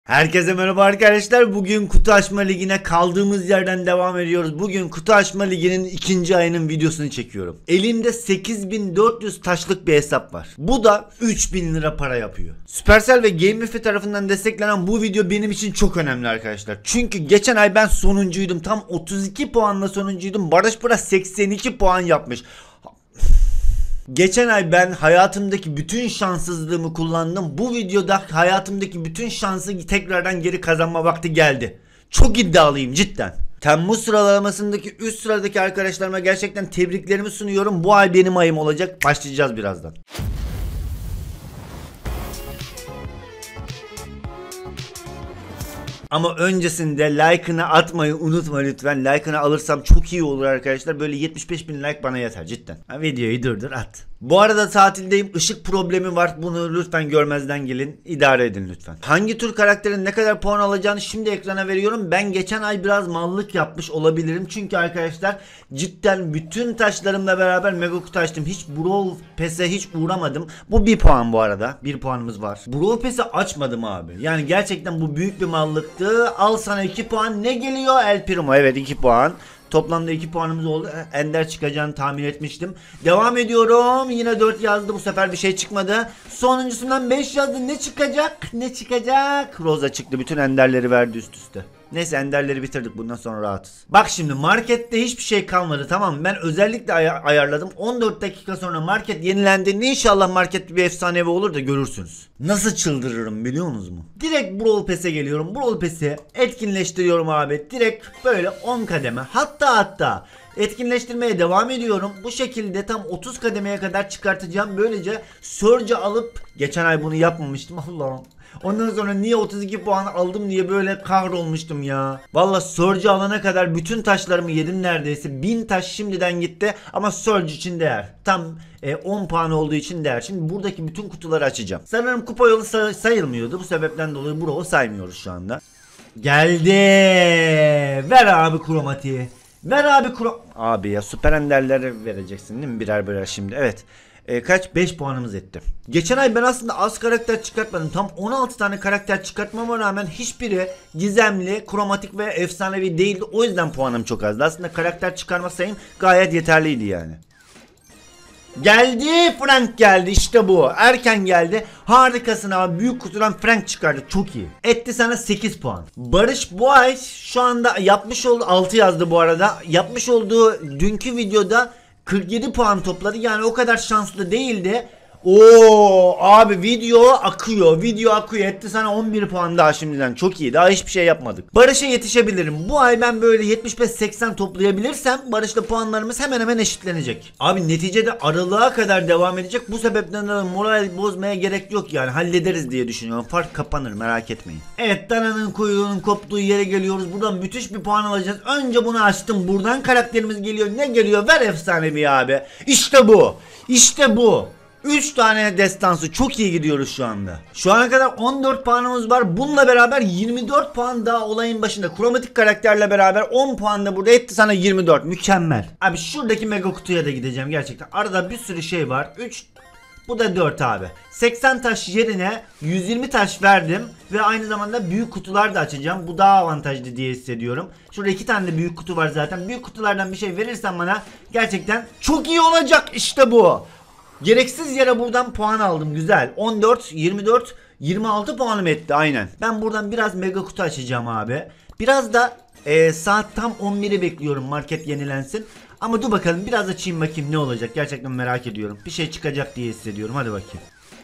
Herkese merhaba arkadaşlar. Bugün kutu açma ligine kaldığımız yerden devam ediyoruz. Bugün kutu açma liginin ikinci ayının videosunu çekiyorum. Elimde 8400 taşlık bir hesap var. Bu da 3000 lira para yapıyor. Supercell ve GameInfi tarafından desteklenen bu video benim için çok önemli arkadaşlar. Çünkü geçen ay ben sonuncuydum. Tam 32 puanla sonuncuydum. Barış Pıra 82 puan yapmış. Geçen ay ben hayatımdaki bütün şanssızlığımı kullandım. Bu videoda hayatımdaki bütün şansı tekrardan geri kazanma vakti geldi. Çok iddialıyım cidden. Temmuz sıralamasındaki üst sıradaki arkadaşlarıma gerçekten tebriklerimi sunuyorum. Bu ay benim ayım olacak. Başlayacağız birazdan. Ama öncesinde like'ını atmayı unutma lütfen. Like'ını alırsam çok iyi olur arkadaşlar. Böyle 75.000 like bana yeter cidden. Videoyu durdur at. Bu arada tatildeyim. Işık problemi var. Bunu lütfen görmezden gelin. İdare edin lütfen. Hangi tür karakterin ne kadar puan alacağını şimdi ekrana veriyorum. Ben geçen ay biraz mallık yapmış olabilirim. Çünkü arkadaşlar cidden bütün taşlarımla beraber mega kutu açtım. Hiç Brawl Pass'e hiç uğramadım. Bu 1 puan bu arada. 1 puanımız var. Brawl Pass'i açmadım abi. Yani gerçekten bu büyük bir mallıktı. Al sana 2 puan. Ne geliyor? El Primo. Evet 2 puan. Toplamda 2 puanımız oldu. Ender çıkacağını tahmin etmiştim. Devam ediyorum. Yine 4 yazdı. Bu sefer bir şey çıkmadı. Sonuncusundan 5 yazdı. Ne çıkacak? Ne çıkacak? Rosa çıktı. Bütün enderleri verdi üst üste. Neyse enderleri bitirdik. Bundan sonra rahatız. Bak şimdi markette hiçbir şey kalmadı, tamam mı? Ben özellikle ayarladım. 14 dakika sonra market yenilendiğinde inşallah market bir efsanevi olur da görürsünüz. Nasıl çıldırırım biliyor musunuz mu? Direkt Brawl Pass'e geliyorum. Brawl Pass'i etkinleştiriyorum abi. Direkt böyle 10 kademe. Hatta etkinleştirmeye devam ediyorum. Bu şekilde tam 30 kademeye kadar çıkartacağım. Böylece Surge'ı alıp, geçen ay bunu yapmamıştım Allah'ım. Ondan sonra niye 32 puan aldım diye böyle kahrolmuştum ya. Valla Surge'ı alana kadar bütün taşlarımı yedim neredeyse. 1000 taş şimdiden gitti ama Surge için değer. Tam 10 puan olduğu için değer. Şimdi buradaki bütün kutuları açacağım. Sanırım kupa yolu sayılmıyordu. Bu sebepten dolayı Brawl saymıyoruz şu anda. Geldi. Ver abi kromatiği. Ver abi Abi ya süper enderleri vereceksin değil mi? Birer şimdi. Evet. Kaç? 5 puanımız etti. Geçen ay ben aslında az karakter çıkartmadım. Tam 16 tane karakter çıkartmama rağmen hiçbiri gizemli, kromatik ve efsanevi değildi. O yüzden puanım çok azdı. Aslında karakter çıkarma sayım gayet yeterliydi yani. Geldi, Frank geldi, işte bu. Erken geldi. Harikasın abi, büyük kutudan Frank çıkardı, çok iyi. Etti sana 8 puan. Barış bu ay şu anda yapmış olduğu 6 yazdı bu arada. Yapmış olduğu dünkü videoda 47 puan topladı. Yani o kadar şanslı değildi. Oo abi video akıyor, etti sana 11 puan daha şimdiden, çok iyi, daha hiçbir şey yapmadık. Barış'a yetişebilirim bu ay, ben böyle 75-80 toplayabilirsem Barış'la puanlarımız hemen hemen eşitlenecek. Abi neticede aralığa kadar devam edecek, bu sebepten de moral bozmaya gerek yok, yani hallederiz diye düşünüyorum, fark kapanır, merak etmeyin. Evet, dananın kuyruğunun koptuğu yere geliyoruz, buradan müthiş bir puan alacağız. Önce bunu açtım, buradan karakterimiz geliyor, ne geliyor? Ver efsanevi abi, işte bu. 3 tane destansı, çok iyi gidiyoruz şu anda. Şu ana kadar 14 puanımız var. Bununla beraber 24 puan daha olayın başında. Kromatik karakterle beraber 10 puan da burada etti sana 24. Mükemmel. Abi şuradaki mega kutuya da gideceğim gerçekten. Arada bir sürü şey var. 3, bu da 4 abi. 80 taş yerine 120 taş verdim. Ve aynı zamanda büyük kutular da açacağım. Bu daha avantajlı diye hissediyorum. Şurada 2 tane de büyük kutu var zaten. Büyük kutulardan bir şey verirsen bana gerçekten çok iyi olacak, işte bu. Gereksiz yere buradan puan aldım, güzel. 14, 24, 26 puanım etti aynen. Ben buradan biraz mega kutu açacağım abi. Biraz da saat tam 11'i bekliyorum market yenilensin. Ama dur bakalım, biraz açayım bakayım ne olacak, gerçekten merak ediyorum. Bir şey çıkacak diye hissediyorum, hadi bakayım.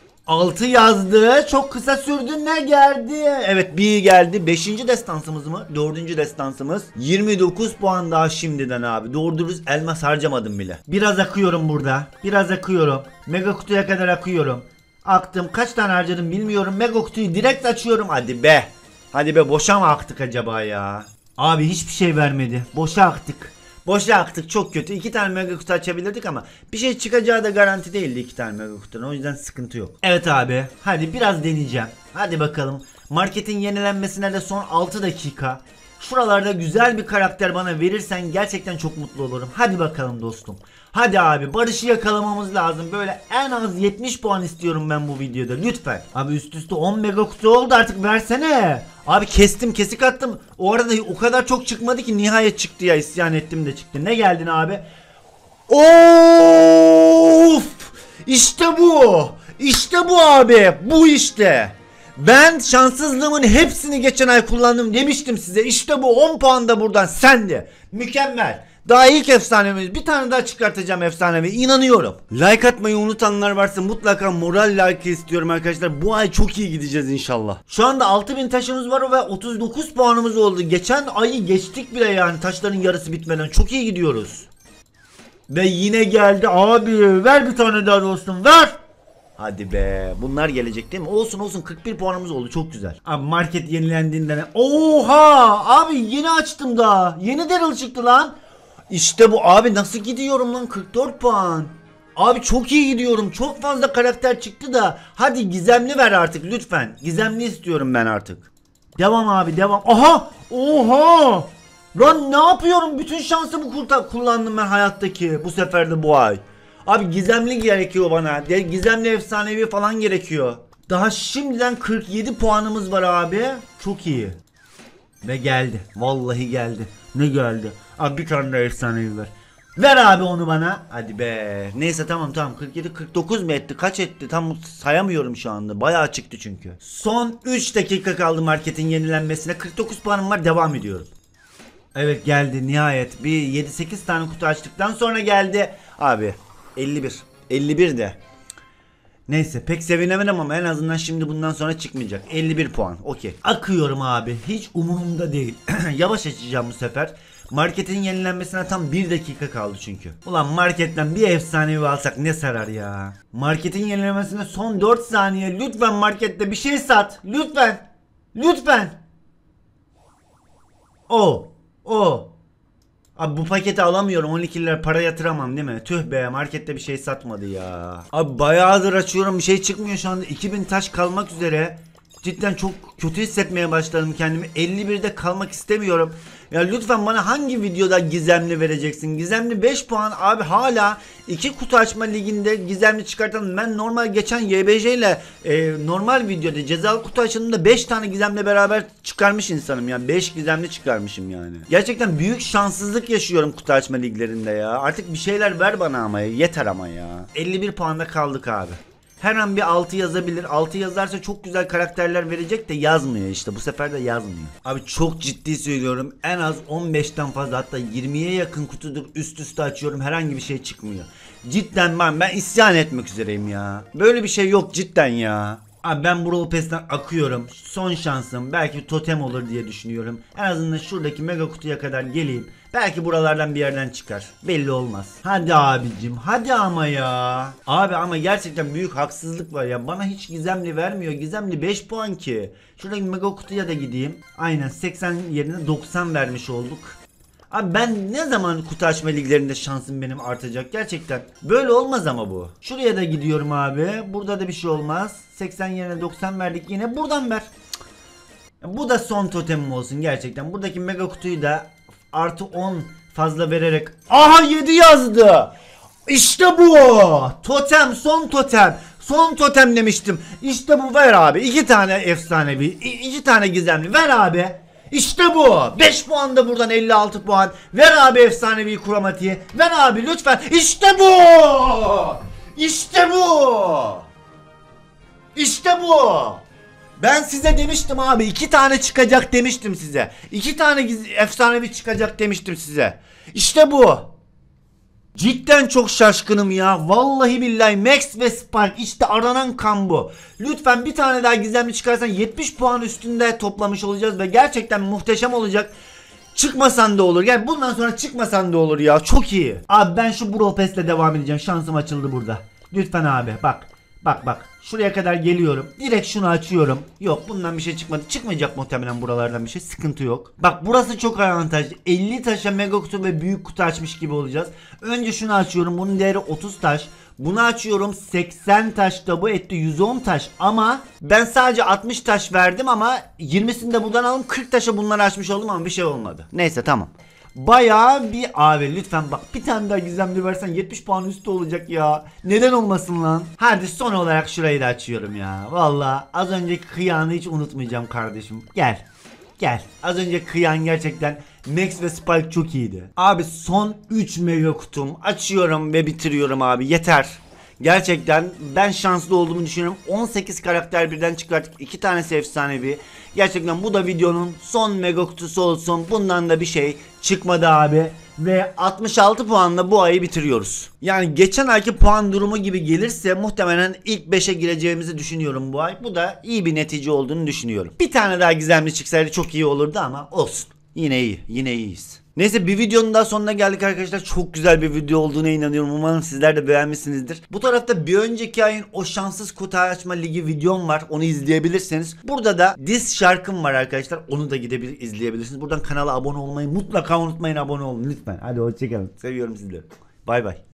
6 yazdı, çok kısa sürdü, ne geldi? Evet, bir geldi. 5. destansımız mı? 4. destansımız. 29 puan daha şimdiden abi. Doğru dürüst elmas harcamadım bile. Biraz akıyorum burada. Biraz akıyorum. Mega kutuya kadar akıyorum. Aktım. Kaç tane harcadım bilmiyorum. Mega kutuyu direkt açıyorum. Hadi be. Hadi be, boşa mı aktık acaba ya? Abi hiçbir şey vermedi. Boşa aktık. Boşa aktık, çok kötü. 2 tane mega kutu açabilirdik ama bir şey çıkacağı da garanti değildi 2 tane mega kutunun. O yüzden sıkıntı yok. Evet abi, hadi biraz deneyeceğim. Hadi bakalım. Marketin yenilenmesine de son 6 dakika. Şuralarda güzel bir karakter bana verirsen gerçekten çok mutlu olurum. Hadi bakalım dostum. Hadi abi, Barış'ı yakalamamız lazım. Böyle en az 70 puan istiyorum ben bu videoda lütfen. Abi üst üste 10 mega kutu oldu, artık versene. Abi kesik attım. O arada o kadar çok çıkmadı ki nihayet çıktı ya, isyan ettim de çıktı. Ne geldin abi? Of! İşte bu. İşte bu abi. Bu işte. Ben şanssızlığımın hepsini geçen ay kullandım demiştim size. İşte bu 10 puan da buradan sende. Mükemmel. Daha ilk efsanemiz, bir tane daha çıkartacağım efsanevi, inanıyorum. Like atmayı unutanlar varsa mutlaka moral like istiyorum arkadaşlar. Bu ay çok iyi gideceğiz inşallah. Şu anda 6000 taşımız var ve 39 puanımız oldu. Geçen ayı geçtik bile yani, taşların yarısı bitmeden çok iyi gidiyoruz. Ve yine geldi abi, ver bir tane daha dostum, ver. Hadi be, bunlar gelecek değil mi? Olsun olsun, 41 puanımız oldu, çok güzel. Abi market yenilendiğinde ne? Oha abi, yeni açtım daha. Yeni Daryl çıktı lan. İşte bu abi, nasıl gidiyorum lan, 44 puan. Abi çok iyi gidiyorum, çok fazla karakter çıktı da. Hadi gizemli ver artık lütfen. Gizemli istiyorum ben artık. Devam abi, devam. Aha, oha. Lan ne yapıyorum, bütün şansımı kullandım ben hayattaki bu sefer de bu ay. Abi gizemli gerekiyor bana. Gizemli efsanevi falan gerekiyor. Daha şimdiden 47 puanımız var abi. Çok iyi. Ve geldi. Vallahi geldi. Ne geldi? Abi bir tane daha efsanevi ver. Ver abi onu bana. Hadi be. Neyse tamam 47 49 mu etti? Kaç etti? Tam sayamıyorum şu anda. Bayağı çıktı çünkü. Son 3 dakika kaldı marketin yenilenmesine. 49 puanım var, devam ediyorum. Evet geldi nihayet. Bir 7-8 tane kutu açtıktan sonra geldi. Abi 51. 51 de. Neyse pek sevinemedim ama en azından şimdi bundan sonra çıkmayacak. 51 puan. Okey. Akıyorum abi. Hiç umurumda değil. Yavaş açacağım bu sefer. Marketin yenilenmesine tam 1 dakika kaldı çünkü. Ulan marketten bir efsanevi alsak ne sarar ya. Marketin yenilenmesine son 4 saniye. Lütfen markette bir şey sat. Lütfen. Lütfen. O. Abi bu paketi alamıyorum. 12 lira para yatıramam değil mi? Tüh be, markette bir şey satmadı ya. Abi bayağıdır açıyorum, bir şey çıkmıyor şu anda. 2000 taş kalmak üzere. Cidden çok kötü hissetmeye başladım kendimi. 51'de kalmak istemiyorum. Ya lütfen bana hangi videoda gizemli vereceksin? Gizemli 5 puan abi, hala 2 kutu açma liginde gizemli çıkartalım. Ben normal geçen YBJ ile normal videoda cezalı kutu açılımında 5 tane gizemle beraber çıkarmış insanım ya. 5 gizemli çıkarmışım yani. Gerçekten büyük şanssızlık yaşıyorum kutu açma liglerinde ya. Artık bir şeyler ver bana ama yeter ama ya. 51 puanda kaldık abi. Her an bir 6 yazabilir. 6 yazarsa çok güzel karakterler verecek de yazmıyor işte. Bu sefer de yazmıyor. Abi çok ciddi söylüyorum. En az 15'ten fazla, hatta 20'ye yakın kutudur üst üste açıyorum. Herhangi bir şey çıkmıyor. Cidden ben isyan etmek üzereyim ya. Böyle bir şey yok cidden ya. Abi ben Brawl Pass'ten akıyorum. Son şansım. Belki totem olur diye düşünüyorum. En azından şuradaki mega kutuya kadar geleyim. Belki buralardan bir yerden çıkar. Belli olmaz. Hadi abicim. Hadi ama ya. Abi ama gerçekten büyük haksızlık var ya. Bana hiç gizemli vermiyor. Gizemli 5 puan ki. Şuradaki mega kutuya da gideyim. Aynen 80 yerine 90 vermiş olduk. Abi ben ne zaman kutu açma liglerinde şansım benim artacak gerçekten. Böyle olmaz ama bu. Şuraya da gidiyorum abi. Burada da bir şey olmaz. 80 yerine 90 verdik, yine buradan ver. Bu da son totemim olsun gerçekten. Buradaki mega kutuyu da artı 10 fazla vererek. Aha 7 yazdı. İşte bu. Totem, son totem. Son totem demiştim. İşte bu, ver abi. 2 tane efsanevi, 2 tane gizemli ver abi. İşte bu. 5 puan da buradan, 56 puan. Ver abi efsanevi kromatiği. Ver abi lütfen. İşte bu. İşte bu. İşte bu. Ben size demiştim abi, 2 tane çıkacak demiştim size. 2 tane efsanevi çıkacak demiştim size. İşte bu. Cidden çok şaşkınım ya. Vallahi billahi Max ve Spark, işte aranan kan bu. Lütfen bir tane daha gizemli çıkarsan 70 puan üstünde toplamış olacağız ve gerçekten muhteşem olacak. Çıkmasan da olur. Yani bundan sonra çıkmasan da olur ya. Çok iyi. Abi ben şu Brawl Pass'le devam edeceğim. Şansım açıldı burada. Lütfen abi bak. Bak şuraya kadar geliyorum. Direkt şunu açıyorum. Yok bundan bir şey çıkmadı. Çıkmayacak muhtemelen buralardan bir şey. Sıkıntı yok. Bak burası çok avantajlı. 50 taşa mega kutu ve büyük kutu açmış gibi olacağız. Önce şunu açıyorum. Bunun değeri 30 taş. Bunu açıyorum 80 taş da bu etti 110 taş ama ben sadece 60 taş verdim ama 20'sini de buradan aldım 40 taşa bunları açmış oldum ama bir şey olmadı. Neyse tamam. Bayağı bir abi lütfen bak bir tane daha gizemli versen 70 puan üstü olacak ya. Neden olmasın lan? Hadi son olarak şurayı da açıyorum ya. Valla az önceki kıyanı hiç unutmayacağım kardeşim. Gel. Gel. Az önce kıyan gerçekten Max ve Spike çok iyiydi. Abi son 3 mega kutum açıyorum ve bitiriyorum abi. Yeter. Gerçekten ben şanslı olduğumu düşünüyorum. 18 karakter birden çıkarttık. 2 tanesi efsanevi. Gerçekten bu da videonun son mega kutusu olsun. Bundan da bir şey çıkmadı abi. Ve 66 puanla bu ayı bitiriyoruz. Yani geçen ayki puan durumu gibi gelirse muhtemelen ilk 5'e gireceğimizi düşünüyorum bu ay. Bu da iyi bir netice olduğunu düşünüyorum. Bir tane daha gizemli çıksaydı çok iyi olurdu ama olsun. Yine iyi. Yine iyiyiz. Neyse bir videonun daha sonuna geldik arkadaşlar. Çok güzel bir video olduğuna inanıyorum. Umarım sizler de beğenmişsinizdir. Bu tarafta bir önceki ayın o şanssız kutu açma ligi videom var. Onu izleyebilirsiniz. Burada da diss şarkım var arkadaşlar. Onu da izleyebilirsiniz. Buradan kanala abone olmayı mutlaka unutmayın. Abone olun lütfen. Hadi hoşçakalın. Seviyorum sizleri. Bay bay.